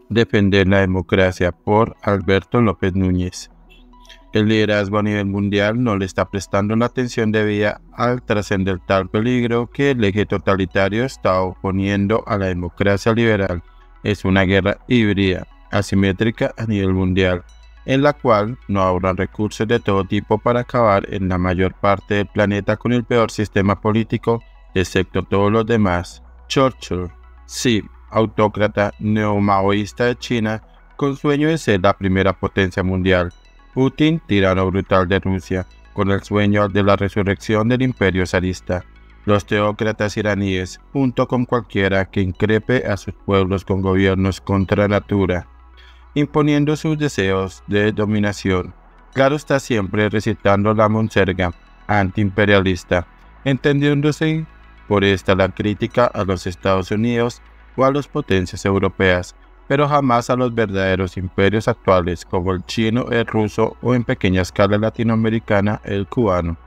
Defender la democracia por Alberto López Núñez. El liderazgo a nivel mundial no le está prestando la atención debida al trascendental peligro que el eje totalitario está oponiendo a la democracia liberal. Es una guerra híbrida, asimétrica a nivel mundial, en la cual no habrá recursos de todo tipo para acabar en la mayor parte del planeta con el peor sistema político, excepto todos los demás. Churchill, sí, autócrata neomaoísta de China, con sueño de ser la primera potencia mundial. Putin, tirano brutal de Rusia, con el sueño de la resurrección del imperio zarista. Los teócratas iraníes, junto con cualquiera que increpe a sus pueblos con gobiernos contra natura, imponiendo sus deseos de dominación. Claro está, siempre recitando la monserga antiimperialista, entendiéndose por esta la crítica a los Estados Unidos o a las potencias europeas, pero jamás a los verdaderos imperios actuales como el chino, el ruso o en pequeña escala latinoamericana el cubano.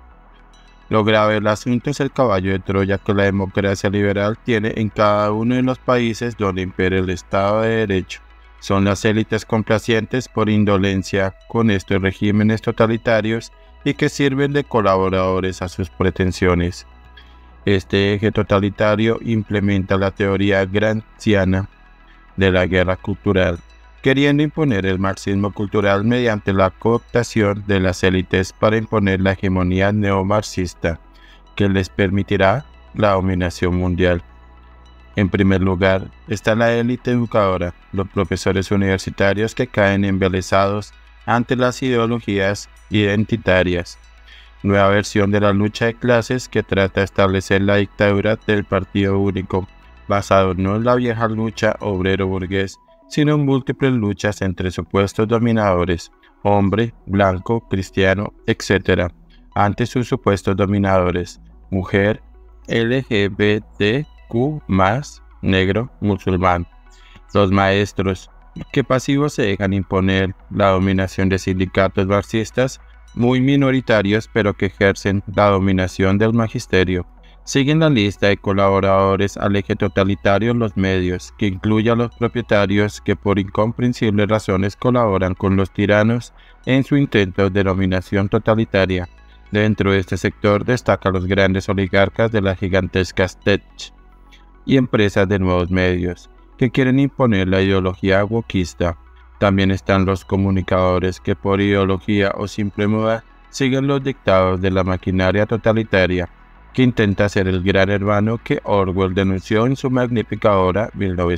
Lo grave del asunto es el caballo de Troya que la democracia liberal tiene en cada uno de los países donde impera el Estado de Derecho. Son las élites complacientes por indolencia con estos regímenes totalitarios y que sirven de colaboradores a sus pretensiones. Este eje totalitario implementa la teoría gramsciana de la guerra cultural, queriendo imponer el marxismo cultural mediante la cooptación de las élites para imponer la hegemonía neomarxista, que les permitirá la dominación mundial. En primer lugar, está la élite educadora, los profesores universitarios que caen embelesados ante las ideologías identitarias. Nueva versión de la lucha de clases que trata de establecer la dictadura del partido único, basado no en la vieja lucha obrero-burgués, sino en múltiples luchas entre supuestos dominadores, hombre, blanco, cristiano, etc., ante sus supuestos dominadores, mujer, LGBTQ+, negro, musulmán. Los maestros, que pasivos se dejan imponer la dominación de sindicatos marxistas, muy minoritarios pero que ejercen la dominación del magisterio. Siguen la lista de colaboradores al eje totalitario los medios, que incluye a los propietarios que por incomprensibles razones colaboran con los tiranos en su intento de dominación totalitaria. Dentro de este sector destacan los grandes oligarcas de las gigantescas tech y empresas de nuevos medios, que quieren imponer la ideología wokista. También están los comunicadores que por ideología o simple moda siguen los dictados de la maquinaria totalitaria, que intenta ser el gran hermano que Orwell denunció en su magnífica obra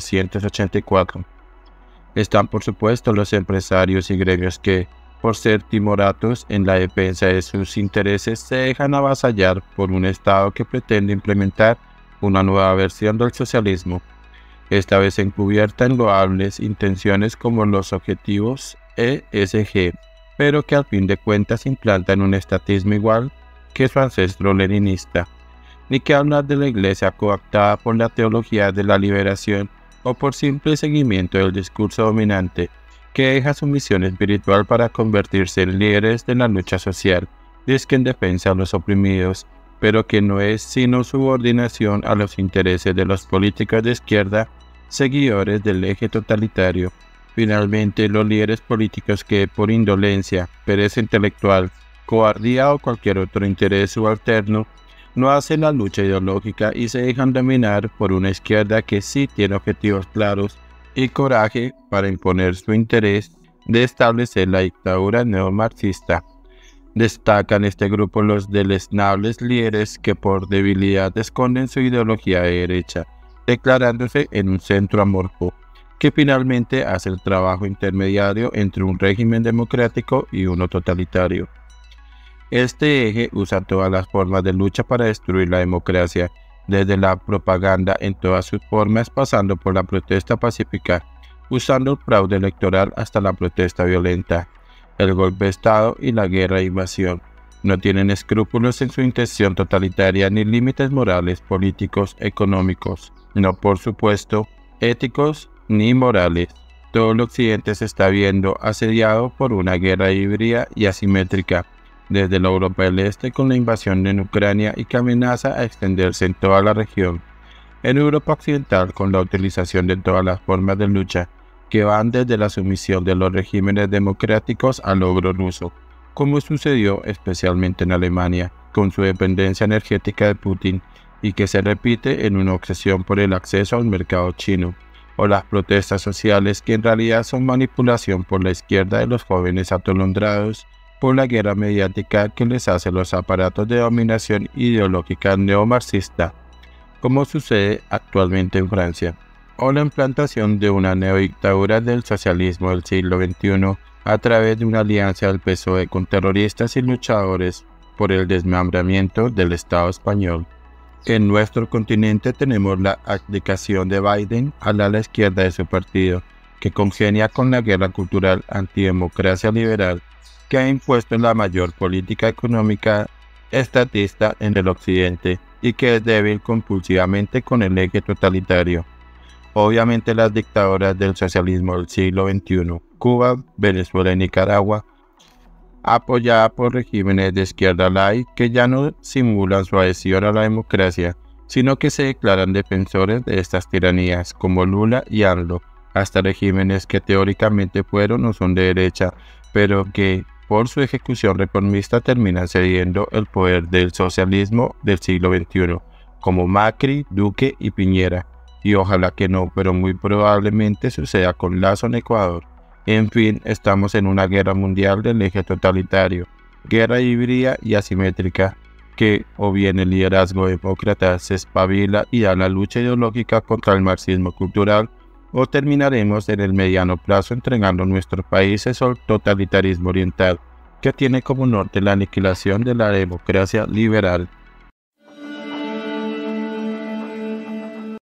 1984. Están por supuesto los empresarios y gremios que, por ser timoratos en la defensa de sus intereses, se dejan avasallar por un Estado que pretende implementar una nueva versión del socialismo, esta vez encubierta en loables intenciones como los objetivos ESG, pero que al fin de cuentas implantan un estatismo igual que su ancestro leninista, ni que hablar de la iglesia cooptada por la teología de la liberación o por simple seguimiento del discurso dominante, que deja su misión espiritual para convertirse en líderes de la lucha social, disque en defensa de los oprimidos, pero que no es sino subordinación a los intereses de los políticos de izquierda, seguidores del eje totalitario. Finalmente, los líderes políticos que por indolencia, pereza intelectual, cobardía o cualquier otro interés subalterno, no hacen la lucha ideológica y se dejan dominar por una izquierda que sí tiene objetivos claros y coraje para imponer su interés de establecer la dictadura neomarxista. Destacan este grupo los deleznables líderes que por debilidad esconden su ideología de derecha, declarándose en un centro amorfo, que finalmente hace el trabajo intermediario entre un régimen democrático y uno totalitario. Este eje usa todas las formas de lucha para destruir la democracia, desde la propaganda en todas sus formas, pasando por la protesta pacífica, usando el fraude electoral hasta la protesta violenta, el golpe de Estado y la guerra e invasión. No tienen escrúpulos en su intención totalitaria ni límites morales, políticos, económicos, no por supuesto éticos ni morales. Todo el occidente se está viendo asediado por una guerra híbrida y asimétrica, desde la Europa del Este con la invasión en Ucrania y que amenaza a extenderse en toda la región. En Europa Occidental con la utilización de todas las formas de lucha, que van desde la sumisión de los regímenes democráticos al logro ruso, como sucedió especialmente en Alemania, con su dependencia energética de Putin, y que se repite en una obsesión por el acceso al mercado chino, o las protestas sociales que en realidad son manipulación por la izquierda de los jóvenes atolondrados por la guerra mediática que les hace los aparatos de dominación ideológica neomarxista, como sucede actualmente en Francia, o la implantación de una neodictadura del socialismo del siglo XXI a través de una alianza del PSOE con terroristas y luchadores por el desmembramiento del Estado español. En nuestro continente tenemos la abdicación de Biden al ala izquierda de su partido, que congenia con la guerra cultural antidemocracia liberal que ha impuesto la mayor política económica estatista en el occidente y que es débil compulsivamente con el eje totalitario. Obviamente las dictaduras del socialismo del siglo XXI, Cuba, Venezuela y Nicaragua, apoyada por regímenes de izquierda light que ya no simulan su adhesión a la democracia, sino que se declaran defensores de estas tiranías, como Lula y AMLO, hasta regímenes que teóricamente fueron o son de derecha, pero que por su ejecución reformista terminan cediendo el poder del socialismo del siglo XXI, como Macri, Duque y Piñera, y ojalá que no, pero muy probablemente suceda con Lasso en Ecuador. En fin, estamos en una guerra mundial del eje totalitario, guerra híbrida y asimétrica, que o bien el liderazgo demócrata se espabila y da la lucha ideológica contra el marxismo cultural, o terminaremos en el mediano plazo entregando nuestros países al totalitarismo oriental, que tiene como norte la aniquilación de la democracia liberal.